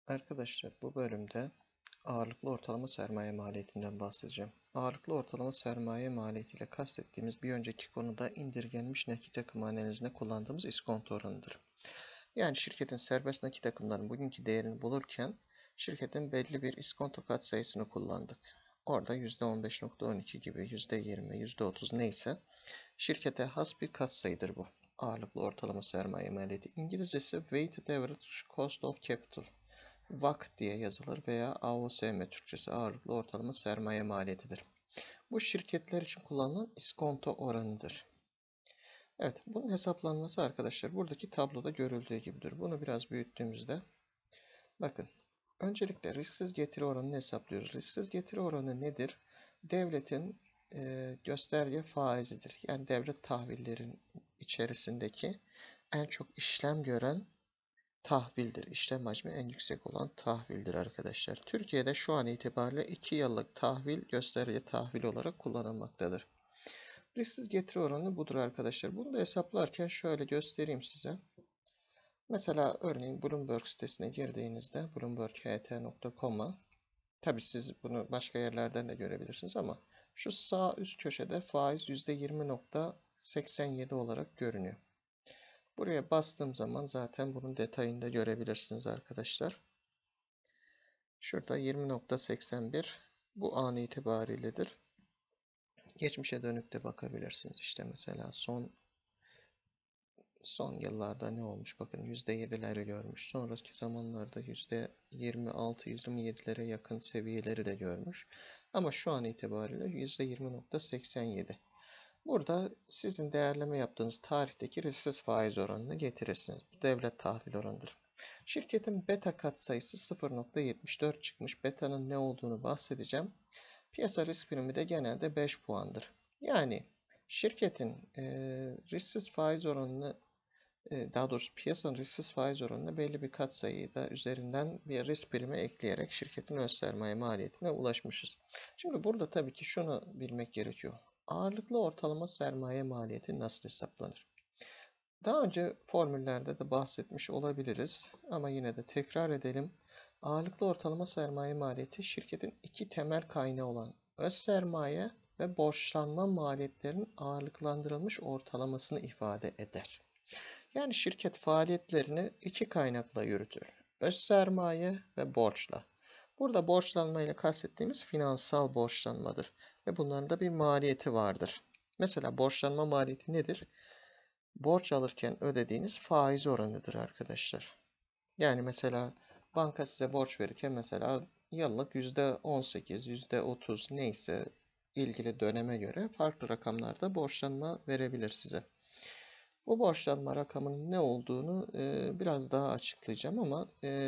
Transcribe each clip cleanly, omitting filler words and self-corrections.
Arkadaşlar bu bölümde ağırlıklı ortalama sermaye maliyetinden bahsedeceğim. Ağırlıklı ortalama sermaye maliyetiyle kastettiğimiz bir önceki konuda indirgenmiş nakit akımı analizinde kullandığımız iskonto oranıdır. Yani şirketin serbest nakit akımlarının bugünkü değerini bulurken şirketin belli bir iskonto katsayısını kullandık. Orada %15.12 gibi %20, %30 neyse şirkete has bir katsayıdır bu. Ağırlıklı ortalama sermaye maliyeti. İngilizcesi Weighted Average Cost of Capital. VAC diye yazılır veya AOSM Türkçesi ağırlıklı ortalama sermaye maliyetidir. Bu şirketler için kullanılan iskonto oranıdır. Evet, bunun hesaplanması arkadaşlar buradaki tabloda görüldüğü gibidir. Bunu biraz büyüttüğümüzde bakın. Öncelikle risksiz getiri oranını hesaplıyoruz. Risksiz getiri oranı nedir? Devletin gösterge faizidir. Yani devlet tahvillerin içerisindeki en çok işlem gören tahvildir. İşlem hacmi en yüksek olan tahvildir arkadaşlar. Türkiye'de şu an itibariyle 2 yıllık tahvil gösterge tahvil olarak kullanılmaktadır. Risksiz getiri oranı budur arkadaşlar. Bunu da hesaplarken şöyle göstereyim size. Mesela örneğin Bloomberg sitesine girdiğinizde bloomberght.com'a tabi siz bunu başka yerlerden de görebilirsiniz ama şu sağ üst köşede faiz %20.87 olarak görünüyor. Buraya bastığım zaman zaten bunun detayını da görebilirsiniz arkadaşlar. Şurada 20.81 bu an itibariyledir. Geçmişe dönük de bakabilirsiniz. İşte mesela son yıllarda ne olmuş? Bakın %7'leri görmüş. Sonraki zamanlarda %26, %27'lere yakın seviyeleri de görmüş. Ama şu an itibariyle %20.87. Burada sizin değerleme yaptığınız tarihteki risksiz faiz oranını getirirsiniz. Bu devlet tahvil oranıdır. Şirketin beta katsayısı 0.74 çıkmış. Beta'nın ne olduğunu bahsedeceğim. Piyasa risk primi de genelde 5 puandır. Yani şirketin risksiz faiz oranını daha doğrusu piyasanın risksiz faiz oranına belli bir katsayıyı da üzerinden bir risk primi ekleyerek şirketin öz sermaye maliyetine ulaşmışız. Şimdi burada tabii ki şunu bilmek gerekiyor. Ağırlıklı ortalama sermaye maliyeti nasıl hesaplanır? Daha önce formüllerde de bahsetmiş olabiliriz ama yine de tekrar edelim. Ağırlıklı ortalama sermaye maliyeti şirketin iki temel kaynağı olan öz sermaye ve borçlanma maliyetlerinin ağırlıklandırılmış ortalamasını ifade eder. Yani şirket faaliyetlerini iki kaynakla yürütür. Öz sermaye ve borçla. Burada borçlanma ile kastettiğimiz finansal borçlanmadır ve bunların da bir maliyeti vardır. Mesela borçlanma maliyeti nedir? Borç alırken ödediğiniz faiz oranıdır arkadaşlar. Yani mesela banka size borç verirken mesela yıllık %18, %30 neyse ilgili döneme göre farklı rakamlarda borçlanma verebilir size. Bu borçlanma rakamının ne olduğunu biraz daha açıklayacağım ama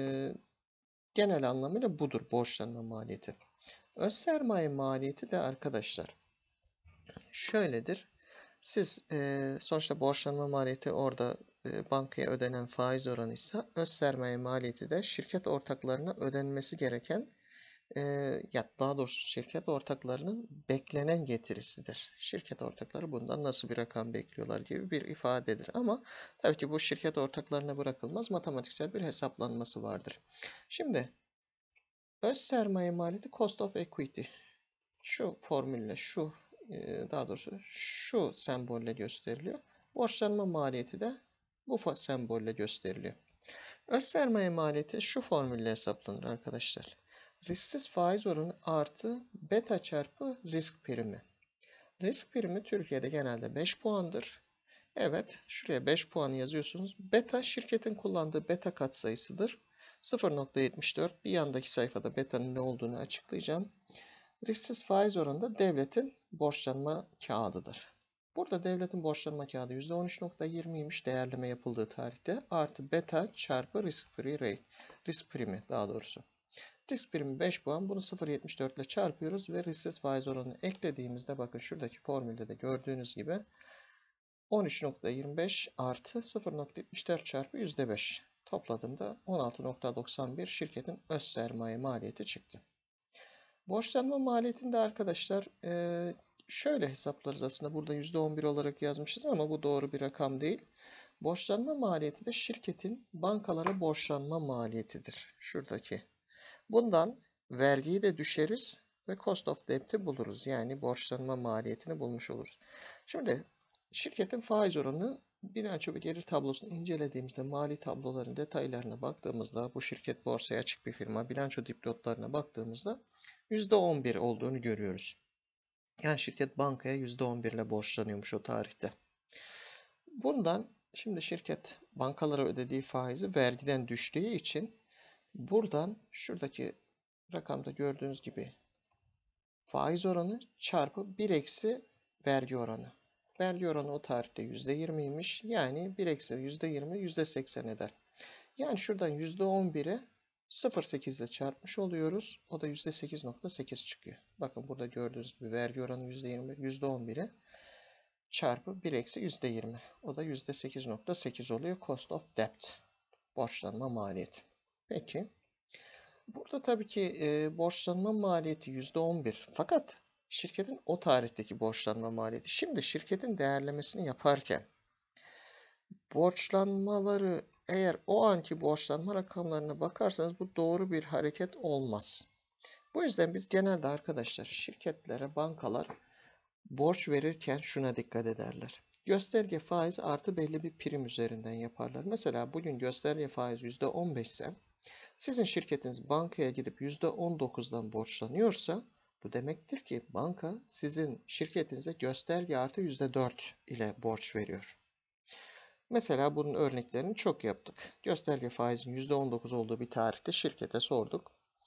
genel anlamıyla budur borçlanma maliyeti. Öz sermaye maliyeti de arkadaşlar şöyledir. Siz sonuçta borçlanma maliyeti orada bankaya ödenen faiz oranıysa öz sermaye maliyeti de şirket ortaklarına ödenmesi gereken ya daha doğrusu şirket ortaklarının beklenen getirisidir. Şirket ortakları bundan nasıl bir rakam bekliyorlar gibi bir ifadedir. Ama tabii ki bu şirket ortaklarına bırakılmaz. Matematiksel bir hesaplanması vardır. Şimdi öz sermaye maliyeti cost of equity. Şu formülle daha doğrusu şu sembolle gösteriliyor. Borçlanma maliyeti de bu sembolle gösteriliyor. Öz sermaye maliyeti şu formülle hesaplanır arkadaşlar. Risksiz faiz oranı artı beta çarpı risk primi. Risk primi Türkiye'de genelde 5 puandır. Evet, şuraya 5 puanı yazıyorsunuz. Beta şirketin kullandığı beta katsayısıdır. 0.74. Bir yandaki sayfada beta'nın ne olduğunu açıklayacağım. Risksiz faiz oranı da devletin borçlanma kağıdıdır. Burada devletin borçlanma kağıdı %13.20'ymiş değerleme yapıldığı tarihte artı beta çarpı risk free rate. Risk primi daha doğrusu. Risk primi 5 puan. Bunu 0.74 ile çarpıyoruz ve risksiz faiz oranını eklediğimizde bakın şuradaki formülde de gördüğünüz gibi 13.25 artı 0.74 çarpı %5. Topladığımda 16.91 şirketin öz sermaye maliyeti çıktı. Borçlanma maliyetinde arkadaşlar şöyle hesaplarız aslında. Burada %11 olarak yazmışız ama bu doğru bir rakam değil. Borçlanma maliyeti de şirketin bankalara borçlanma maliyetidir. Şuradaki. Bundan vergiyi de düşeriz ve cost of debt'i buluruz. Yani borçlanma maliyetini bulmuş oluruz. Şimdi şirketin faiz oranı bilanço ve gelir tablosunu incelediğimizde mali tabloların detaylarına baktığımızda bu şirket borsaya açık bir firma. Bilanço dipnotlarına baktığımızda %11 olduğunu görüyoruz. Yani şirket bankaya %11 ile borçlanıyormuş o tarihte. Bundan şimdi şirket bankalara ödediği faizi vergiden düştüğü için buradan şuradaki rakamda gördüğünüz gibi faiz oranı çarpı 1 eksi vergi oranı. Vergi oranı o tarihte %20'ymiş. Yani 1 eksi %20 %80 eder. Yani şuradan %11'e 0,8 ile çarpmış oluyoruz. O da %8,8 çıkıyor. Bakın burada gördüğünüz gibi vergi oranı %20, %11'e çarpı 1 eksi %20. O da %8,8 oluyor. Cost of debt. Borçlanma maliyeti. Peki. Burada tabii ki borçlanma maliyeti %11. Fakat şirketin o tarihteki borçlanma maliyeti. Şimdi şirketin değerlemesini yaparken borçlanmaları eğer o anki borçlanma rakamlarına bakarsanız bu doğru bir hareket olmaz. Bu yüzden biz genelde arkadaşlar şirketlere, bankalar borç verirken şuna dikkat ederler. Gösterge faiz artı belli bir prim üzerinden yaparlar. Mesela bugün gösterge faiz %15 ise sizin şirketiniz bankaya gidip %19'dan borçlanıyorsa bu demektir ki banka sizin şirketinize gösterge artı %4 ile borç veriyor. Mesela bunun örneklerini çok yaptık. Gösterge faizinin %19 olduğu bir tarihte şirkete sorduk.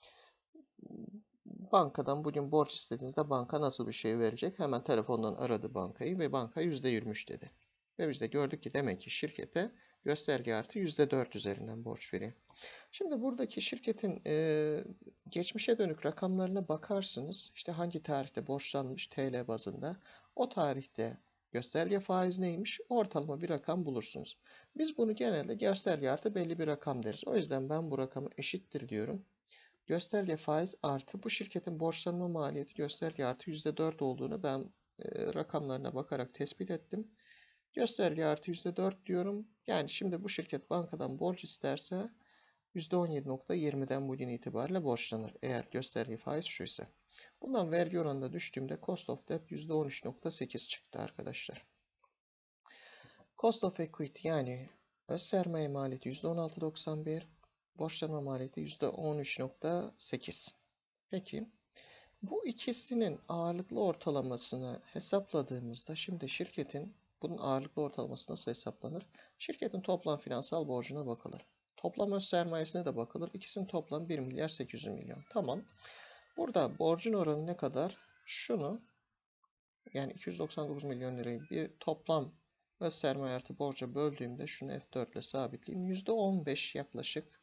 Bankadan bugün borç istediğinizde banka nasıl bir şey verecek? Hemen telefondan aradı bankayı ve banka %23 dedi. Ve biz de gördük ki demek ki şirkete gösterge artı %4 üzerinden borç veriyor. Şimdi buradaki şirketin geçmişe dönük rakamlarına bakarsınız. İşte hangi tarihte borçlanmış TL bazında. O tarihte gösterge faiz neymiş? Ortalama bir rakam bulursunuz. Biz bunu genelde gösterge artı belli bir rakam deriz. O yüzden ben bu rakamı eşittir diyorum. Gösterge faiz artı bu şirketin borçlanma maliyeti gösterge artı %4 olduğunu ben rakamlarına bakarak tespit ettim. Gösterge artı %4 diyorum. Yani şimdi bu şirket bankadan borç isterse %17,20'den bugün itibariyle borçlanır. Eğer gösterge faiz şuysa. Bundan vergi oranında düştüğümde cost of debt %13,8 çıktı arkadaşlar. Cost of equity yani öz sermaye maliyeti %16,91. Borçlanma maliyeti %13,8. Peki bu ikisinin ağırlıklı ortalamasını hesapladığımızda şimdi şirketin bunun ağırlıklı ortalaması nasıl hesaplanır? Şirketin toplam finansal borcuna bakılır. Toplam öz sermayesine de bakılır. İkisinin toplam 1 milyar 800 milyon. Tamam. Burada borcun oranı ne kadar? Şunu yani 299 milyon lirayı bir toplam öz sermaye artı borca böldüğümde şunu F4 ile sabitleyeyim. %15 yaklaşık.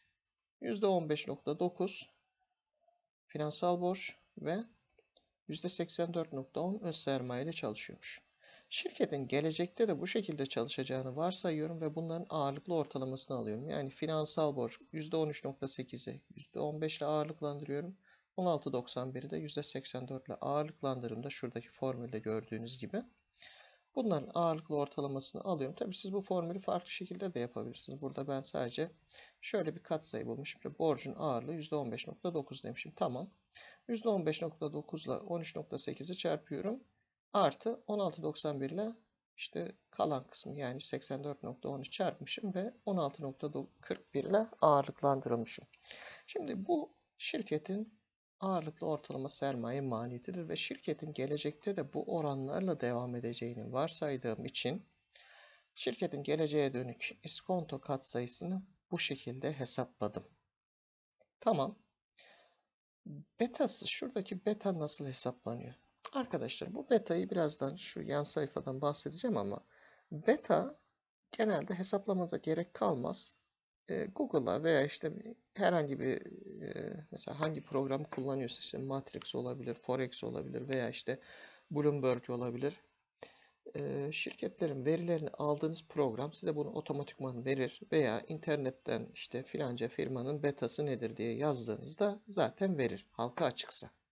%15,9 finansal borç ve %84,10 öz sermaye ile çalışıyormuş. Şirketin gelecekte de bu şekilde çalışacağını varsayıyorum ve bunların ağırlıklı ortalamasını alıyorum. Yani finansal borç %13,8'e %15 ile ağırlıklandırıyorum. 16,91'i de %84 ile ağırlıklandırdığımda şuradaki formülde gördüğünüz gibi. Bunların ağırlıklı ortalamasını alıyorum. Tabii siz bu formülü farklı şekilde de yapabilirsiniz. Burada ben sadece şöyle bir katsayı bulmuşum. Borcun ağırlığı %15,9 demişim. Tamam. %15,9 ile 13,8'i çarpıyorum. Artı 16,91 ile işte kalan kısmı yani 84,13 çarpmışım ve 16,41 ile ağırlıklandırılmışım. Şimdi bu şirketin ağırlıklı ortalama sermaye maliyetidir ve şirketin gelecekte de bu oranlarla devam edeceğini varsaydığım için şirketin geleceğe dönük iskonto katsayısını bu şekilde hesapladım. Tamam. Betası, şuradaki beta nasıl hesaplanıyor? Arkadaşlar bu betayı birazdan şu yan sayfadan bahsedeceğim ama beta genelde hesaplamanıza gerek kalmaz. Google'a veya işte herhangi bir mesela hangi programı kullanıyorsa işte Matrix olabilir, Forex olabilir veya işte Bloomberg olabilir. Şirketlerin verilerini aldığınız program size bunu otomatikman verir veya internetten işte filanca firmanın betası nedir diye yazdığınızda zaten verir halka açıksa.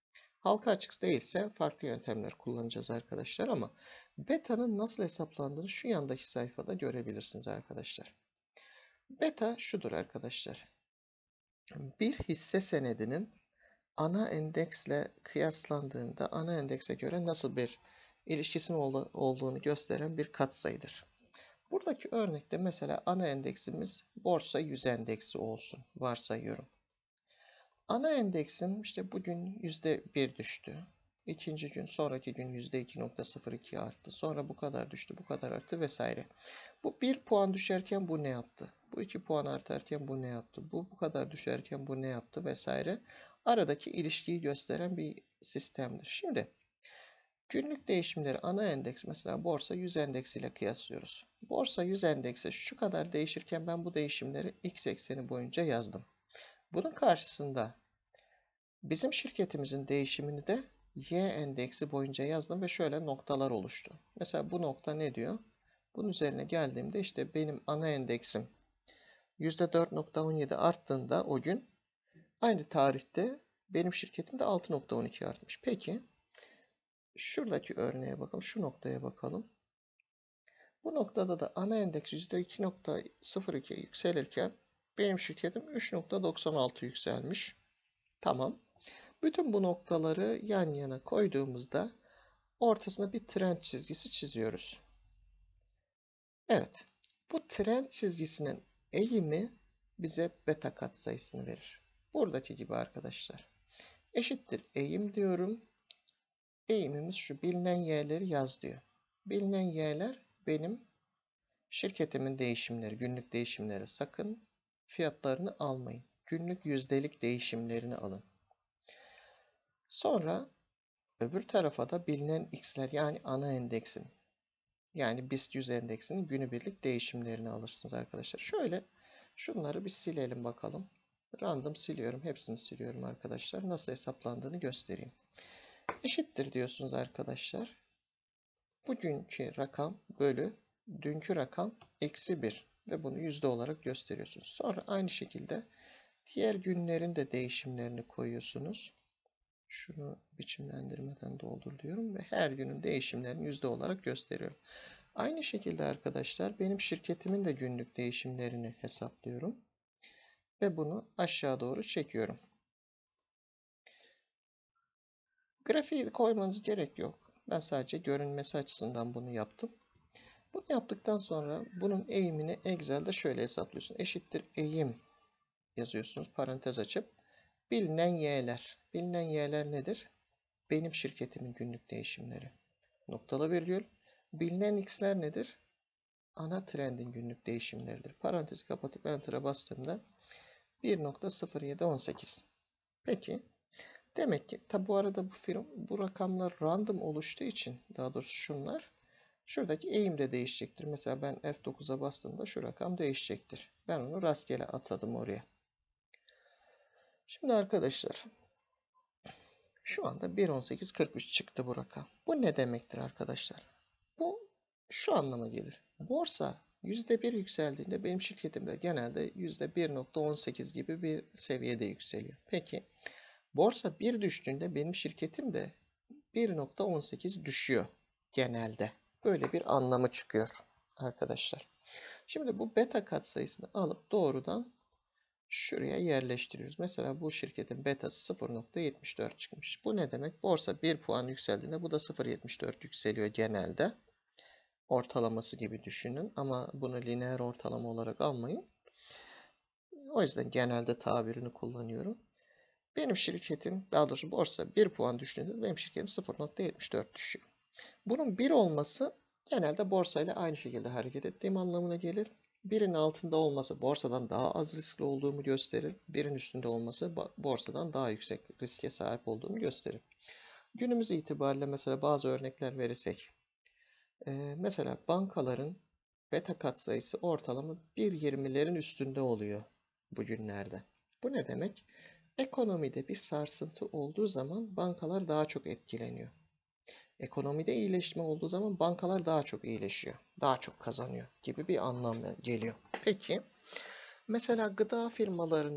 Halka açık değilse farklı yöntemler kullanacağız arkadaşlar ama beta'nın nasıl hesaplandığını şu yandaki sayfada görebilirsiniz arkadaşlar. Beta şudur arkadaşlar. Bir hisse senedinin ana endeksle kıyaslandığında ana endekse göre nasıl bir ilişkisinin olduğunu gösteren bir katsayıdır. Buradaki örnekte mesela ana endeksimiz borsa 100 endeksi olsun varsayıyorum. Ana endeksim işte bugün %1 düştü. İkinci gün, sonraki gün %2.02 arttı. Sonra bu kadar düştü, bu kadar arttı vesaire. Bu 1 puan düşerken bu ne yaptı? Bu 2 puan artarken bu ne yaptı? Bu kadar düşerken bu ne yaptı vesaire. Aradaki ilişkiyi gösteren bir sistemdir. Şimdi günlük değişimleri ana endeks mesela borsa 100 endeksiyle kıyaslıyoruz. Borsa 100 endekse şu kadar değişirken ben bu değişimleri x ekseni boyunca yazdım. Bunun karşısında bizim şirketimizin değişimini de y endeksi boyunca yazdım ve şöyle noktalar oluştu. Mesela bu nokta ne diyor? Bunun üzerine geldiğimde işte benim ana endeksim %4.17 arttığında o gün aynı tarihte benim şirketim de 6.12 artmış. Peki şuradaki örneğe bakalım. Şu noktaya bakalım. Bu noktada da ana endeks %2.02 yükselirken benim şirketim 3.96 yükselmiş. Tamam. Bütün bu noktaları yan yana koyduğumuzda ortasına bir trend çizgisi çiziyoruz. Evet. Bu trend çizgisinin eğimi bize beta katsayısını verir. Buradaki gibi arkadaşlar. Eşittir eğim diyorum. Eğimimiz şu. Bilinen y'leri yaz diyor. Bilinen y'ler benim şirketimin değişimleri, günlük değişimleri. Sakın fiyatlarını almayın. Günlük yüzdelik değişimlerini alın. Sonra öbür tarafa da bilinen x'ler yani ana endeksin. Yani BIST 100 endeksinin günübirlik değişimlerini alırsınız arkadaşlar. Şöyle şunları bir silelim bakalım. Random siliyorum. Hepsini siliyorum arkadaşlar. Nasıl hesaplandığını göstereyim. Eşittir diyorsunuz arkadaşlar. Bugünkü rakam bölü dünkü rakam eksi 1 ve bunu yüzde olarak gösteriyorsunuz. Sonra aynı şekilde diğer günlerin de değişimlerini koyuyorsunuz. Şunu biçimlendirmeden doldur diyorum ve her günün değişimlerini yüzde olarak gösteriyorum. Aynı şekilde arkadaşlar benim şirketimin de günlük değişimlerini hesaplıyorum. Ve bunu aşağı doğru çekiyorum. Grafiği koymanız gerek yok. Ben sadece görünmesi açısından bunu yaptım. Bunu yaptıktan sonra bunun eğimini Excel'de şöyle hesaplıyorsun. Eşittir eğim yazıyorsunuz. Parantez açıp bilinen y'ler. Bilinen y'ler nedir? Benim şirketimin günlük değişimleri. Noktalı virgül. Bilinen x'ler nedir? Ana trendin günlük değişimleridir. Parantezi kapatıp enter'a bastığımda 1.0718. Peki. Demek ki tabi bu arada bu rakamlar random oluştuğu için daha doğrusu şunlar şuradaki eğim de değişecektir. Mesela ben F9'a bastığımda şu rakam değişecektir. Ben onu rastgele atadım oraya. Şimdi arkadaşlar şu anda 1.1843 çıktı bu rakam. Bu ne demektir arkadaşlar? Bu şu anlama gelir. Borsa %1 yükseldiğinde benim şirketimde genelde %1.18 gibi bir seviyede yükseliyor. Peki borsa 1 düştüğünde benim şirketim de 1.18 düşüyor genelde. Böyle bir anlamı çıkıyor arkadaşlar. Şimdi bu beta katsayısını alıp doğrudan şuraya yerleştiriyoruz. Mesela bu şirketin betası 0.74 çıkmış. Bu ne demek? Borsa 1 puan yükseldiğinde bu da 0.74 yükseliyor genelde. Ortalaması gibi düşünün ama bunu lineer ortalama olarak almayın. O yüzden genelde tabirini kullanıyorum. Benim şirketim, daha doğrusu borsa 1 puan düştüğünde benim şirketim 0.74 düşüyor. Bunun 1 olması genelde borsayla aynı şekilde hareket ettiğim anlamına gelir. 1'in altında olması borsadan daha az riskli olduğumu gösterir. 1'in üstünde olması borsadan daha yüksek riske sahip olduğumu gösterir. Günümüz itibariyle mesela bazı örnekler verirsek. Mesela bankaların beta katsayısı ortalama 1.20'lerin üstünde oluyor bugünlerde. Bu ne demek? Ekonomide bir sarsıntı olduğu zaman bankalar daha çok etkileniyor. Ekonomide iyileşme olduğu zaman bankalar daha çok iyileşiyor, daha çok kazanıyor gibi bir anlam geliyor. Peki, mesela gıda firmalarının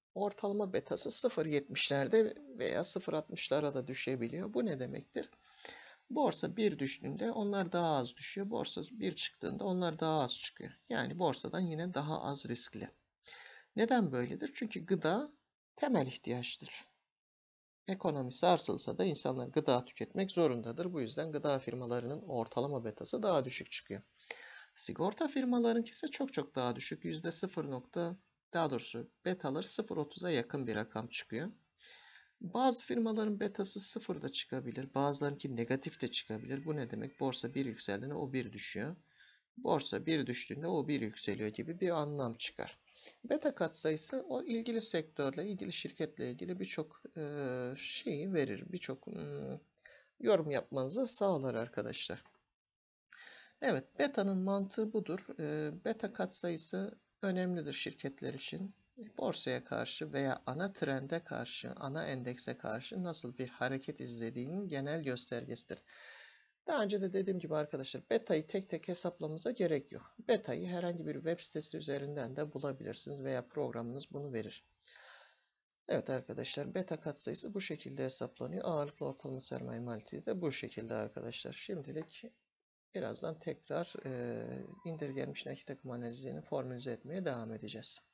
ortalama betası 0.70'lerde veya 0.60'lara da düşebiliyor. Bu ne demektir? Borsa bir düştüğünde onlar daha az düşüyor. Borsa bir çıktığında onlar daha az çıkıyor. Yani borsadan yine daha az riskli. Neden böyledir? Çünkü gıda temel ihtiyaçtır. Ekonomi sarsılsa da insanlar gıda tüketmek zorundadır. Bu yüzden gıda firmalarının ortalama betası daha düşük çıkıyor. Sigorta firmalarınki ise çok çok daha düşük. Daha doğrusu betaları 0.30'a yakın bir rakam çıkıyor. Bazı firmaların betası 0'da çıkabilir. Bazılarınki negatif de çıkabilir. Bu ne demek? Borsa 1 yükseldiğinde o 1 düşüyor. Borsa 1 düştüğünde o 1 yükseliyor gibi bir anlam çıkar. Beta katsayısı o ilgili sektörle, ilgili şirketle ilgili birçok şeyi verir. Birçok yorum yapmanızı sağlar arkadaşlar. Evet, beta'nın mantığı budur. Beta katsayısı önemlidir şirketler için. Borsaya karşı veya ana trende karşı, ana endekse karşı nasıl bir hareket izlediğinin genel göstergesidir. Daha önce de dediğim gibi arkadaşlar, beta'yı tek tek hesaplamamıza gerek yok. Beta'yı herhangi bir web sitesi üzerinden de bulabilirsiniz veya programınız bunu verir. Evet arkadaşlar, beta katsayısı bu şekilde hesaplanıyor. Ağırlıklı ortalama sermaye maliyeti de bu şekilde arkadaşlar. Şimdilik birazdan tekrar indirgenmiş nakit akımı analizlerini formülize etmeye devam edeceğiz.